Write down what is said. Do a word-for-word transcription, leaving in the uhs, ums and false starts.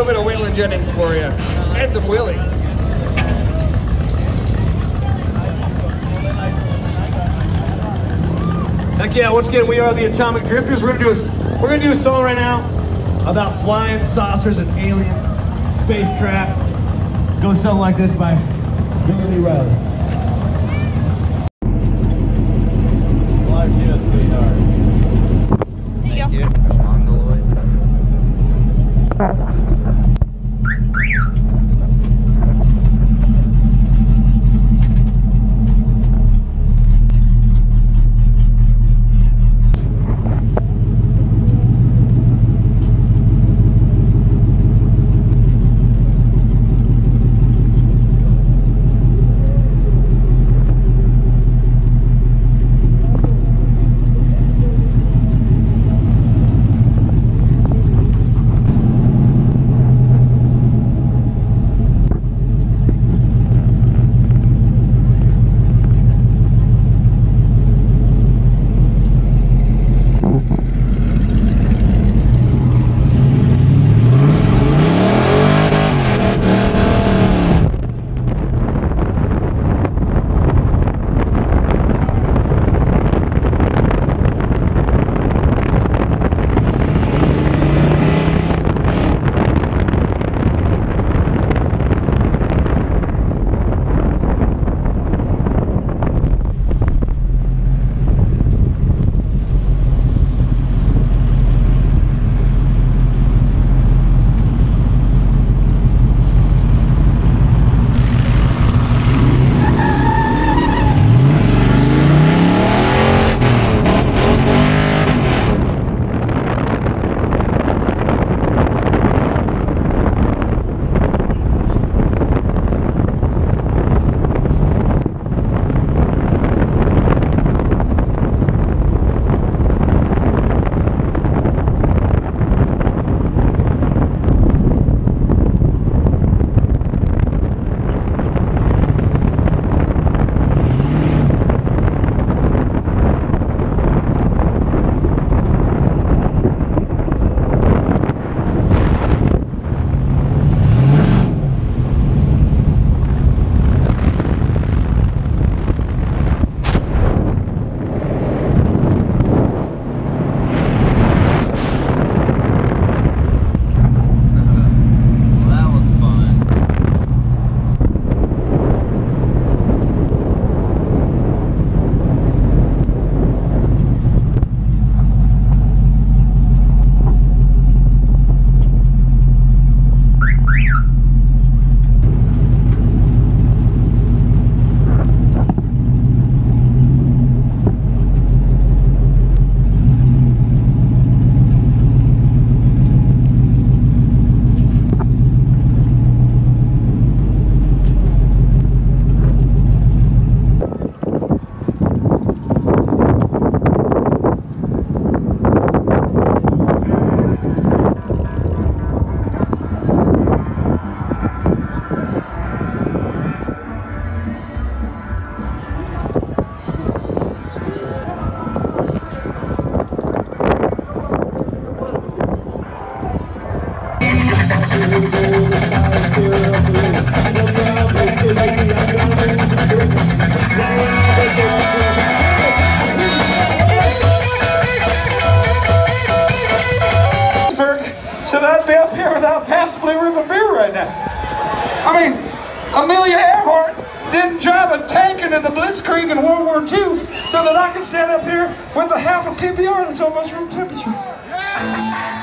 bit of Waylon Jennings for you. And some Willie. Heck yeah, once again, we are the Atomic Drifters. We're gonna do a, we're gonna do a song right now about flying saucers and alien spacecraft. Goes something like this by Billy Lee Riley. Live to you, sweetheart. Thank you. Should I be up here without Pabst Blue Ribbon beer right now? I mean, Amelia Earhart didn't drive a tank into the Blitzkrieg in World War Two so that I could stand up here with a half a P B R that's almost room temperature.